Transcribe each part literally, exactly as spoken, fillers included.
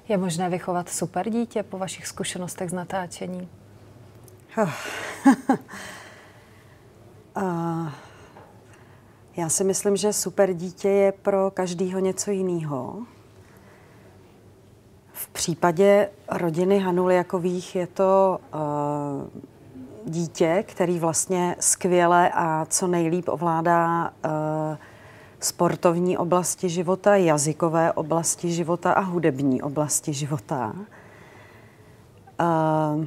Je možné vychovat super dítě po vašich zkušenostech z natáčení? uh, já si myslím, že super dítě je pro každýho něco jiného. V případě rodiny Hanuliakových je to uh, dítě, který vlastně skvěle a co nejlíp ovládá uh, sportovní oblasti života, jazykové oblasti života a hudební oblasti života. Uh,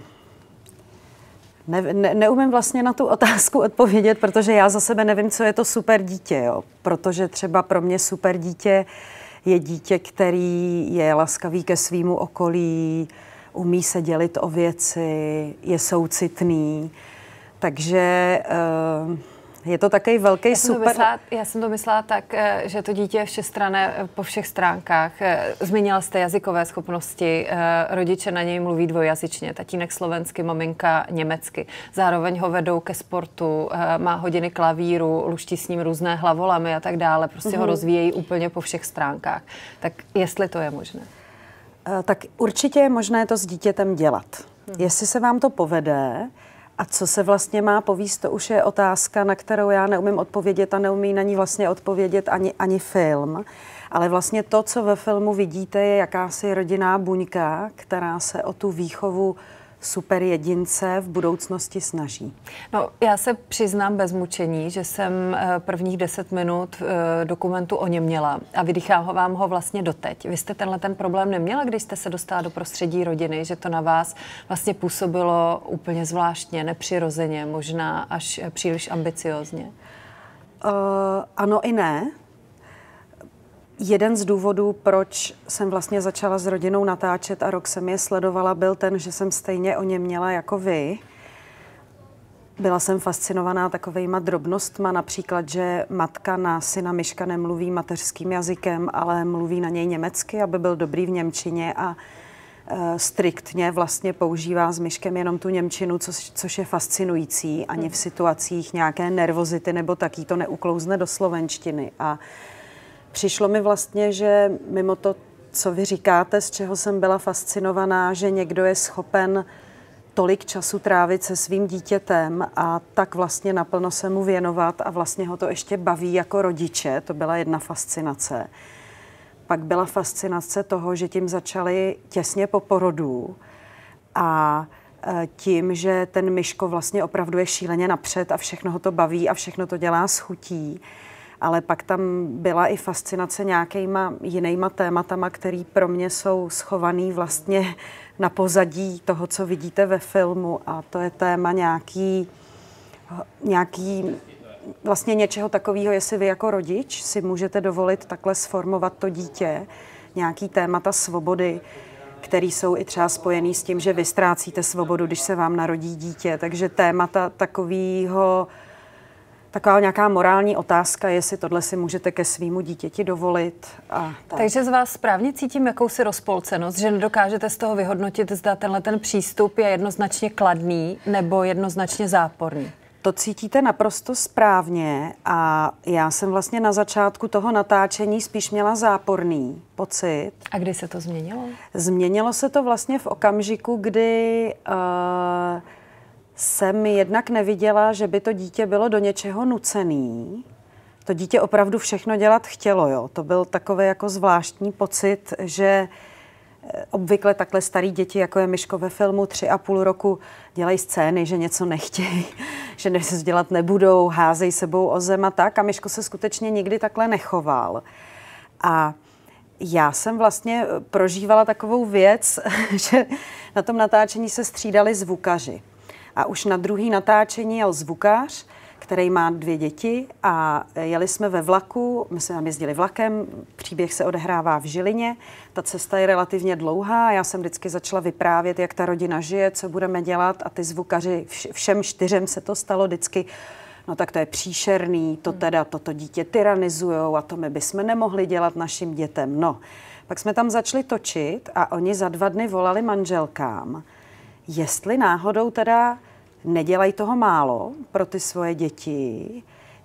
ne, ne, neumím vlastně na tu otázku odpovědět, protože já za sebe nevím, co je to super dítě. Jo? Protože třeba pro mě super dítě je dítě, který je laskavý ke svýmu okolí, umí se dělit o věci, je soucitný. Takže uh, je to takový velký já super... Myslela, já jsem to myslela tak, že to dítě je všestranné po všech stránkách. Zmínila jste jazykové schopnosti, rodiče na něj mluví dvojjazyčně, tatínek slovensky, maminka německy. Zároveň ho vedou ke sportu, má hodiny klavíru, luští s ním různé hlavolamy a tak dále. Prostě mm-hmm. ho rozvíjejí úplně po všech stránkách. Tak jestli to je možné? Tak určitě je možné to s dítětem dělat. Hmm. Jestli se vám to povede a co se vlastně má povíst, to už je otázka, na kterou já neumím odpovědět a neumí na ní vlastně odpovědět ani, ani film. Ale vlastně to, co ve filmu vidíte, je jakási rodinná buňka, která se o tu výchovu super jedince v budoucnosti snaží. No, já se přiznám bez mučení, že jsem prvních deset minut dokumentu o něm měla a vydýchám ho vám ho vlastně doteď. Vy jste tenhle ten problém neměla, když jste se dostala do prostředí rodiny, že to na vás vlastně působilo úplně zvláštně, nepřirozeně, možná až příliš ambiciózně? Uh, ano i ne. Jeden z důvodů, proč jsem vlastně začala s rodinou natáčet a rok jsem je sledovala, byl ten, že jsem stejně o něm měla jako vy. Byla jsem fascinovaná takovejma drobnostma, například, že matka na syna Miška nemluví mateřským jazykem, ale mluví na něj německy, aby byl dobrý v němčině a e, striktně vlastně používá s Miškem jenom tu němčinu, což, což je fascinující. Ani v situacích nějaké nervozity nebo taky to neuklouzne do slovenštiny. A přišlo mi vlastně, že mimo to, co vy říkáte, z čeho jsem byla fascinovaná, že někdo je schopen tolik času trávit se svým dítětem a tak vlastně naplno se mu věnovat a vlastně ho to ještě baví jako rodiče, to byla jedna fascinace. Pak byla fascinace toho, že tím začali těsně po porodu a tím, že ten Miško vlastně opravdu je šíleně napřed a všechno ho to baví a všechno to dělá s chutí. Ale pak tam byla i fascinace nějakýma jinýma tématama, který pro mě jsou schovaný vlastně na pozadí toho, co vidíte ve filmu. A to je téma nějaký, nějaký vlastně něčeho takového, jestli vy jako rodič si můžete dovolit takhle sformovat to dítě. Nějaký témata svobody, které jsou i třeba spojený s tím, že vy ztrácíte svobodu, když se vám narodí dítě. Takže témata takového Taková nějaká morální otázka, jestli tohle si můžete ke svýmu dítěti dovolit. A tak. Takže z vás správně cítím jakousi rozpolcenost, že nedokážete z toho vyhodnotit, zda tenhle ten přístup je jednoznačně kladný nebo jednoznačně záporný. To cítíte naprosto správně a já jsem vlastně na začátku toho natáčení spíš měla záporný pocit. A kdy se to změnilo? Změnilo se to vlastně v okamžiku, kdy Uh, jsem jednak neviděla, že by to dítě bylo do něčeho nucený. To dítě opravdu všechno dělat chtělo, jo. To byl takový jako zvláštní pocit, že obvykle takhle starý děti, jako je Miško ve filmu, tři a půl roku dělají scény, že něco nechtějí, že něco dělat nebudou, házejí sebou o zem a tak. A Miško se skutečně nikdy takhle nechoval. A já jsem vlastně prožívala takovou věc, že na tom natáčení se střídali zvukaři. A už na druhý natáčení jel zvukař, který má dvě děti a jeli jsme ve vlaku, my jsme tam jezdili vlakem, příběh se odehrává v Žilině, ta cesta je relativně dlouhá, já jsem vždycky začala vyprávět, jak ta rodina žije, co budeme dělat a ty zvukaři, všem čtyřem se to stalo vždycky, no tak to je příšerný, to teda toto dítě tyranizujou a to my bychom nemohli dělat našim dětem. No, pak jsme tam začali točit a oni za dva dny volali manželkám, jestli náhodou teda nedělají toho málo pro ty svoje děti,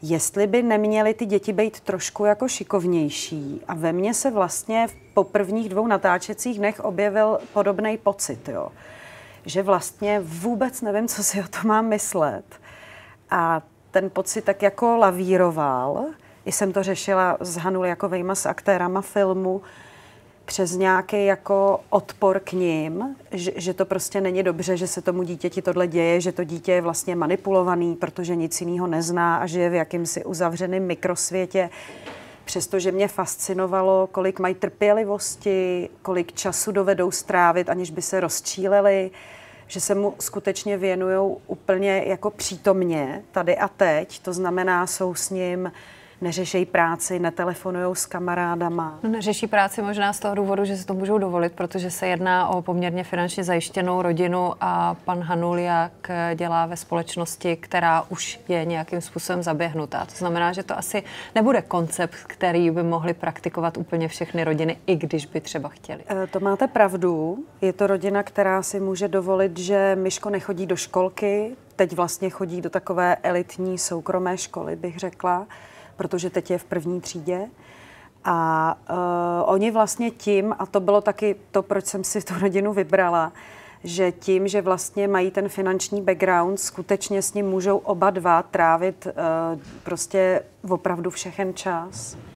jestli by neměly ty děti být trošku jako šikovnější. A ve mně se vlastně po prvních dvou natáčecích dnech objevil podobný pocit, jo. Že vlastně vůbec nevím, co si o tom mám myslet. A ten pocit tak jako lavíroval. I jsem to řešila s Hanuliakovejma, s aktérama filmu, přes nějaký jako odpor k ním, že, že to prostě není dobře, že se tomu dítěti tohle děje, že to dítě je vlastně manipulovaný, protože nic jiného nezná a že je v jakýmsi uzavřeném mikrosvětě. Přestože mě fascinovalo, kolik mají trpělivosti, kolik času dovedou strávit, aniž by se rozčíleli, že se mu skutečně věnujou úplně jako přítomně, tady a teď. To znamená, jsou s ním, neřešejí práci, netelefonujou s kamarádama. No, neřeší práci možná z toho důvodu, že si to můžou dovolit, protože se jedná o poměrně finančně zajištěnou rodinu a pan Hanuliak dělá ve společnosti, která už je nějakým způsobem zaběhnutá. To znamená, že to asi nebude koncept, který by mohly praktikovat úplně všechny rodiny, i když by třeba chtěli. E, to máte pravdu. Je to rodina, která si může dovolit, že Myško nechodí do školky, teď vlastně chodí do takové elitní soukromé školy, bych řekla, protože teď je v první třídě. A uh, oni vlastně tím, a to bylo taky to, proč jsem si tu rodinu vybrala, že tím, že vlastně mají ten finanční background, skutečně s ním můžou oba dva trávit uh, prostě opravdu všechen čas.